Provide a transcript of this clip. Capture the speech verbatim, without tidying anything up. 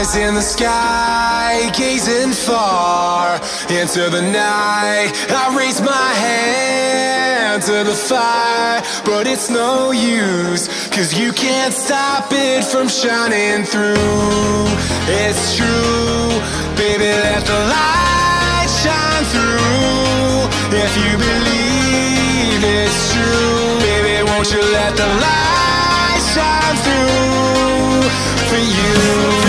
in the sky, gazing far into the night. I raise my hand to the fire, but it's no use, cause you can't stop it from shining through. It's true, baby, let the light shine through. If you believe it's true, baby, won't you let the light shine through for you?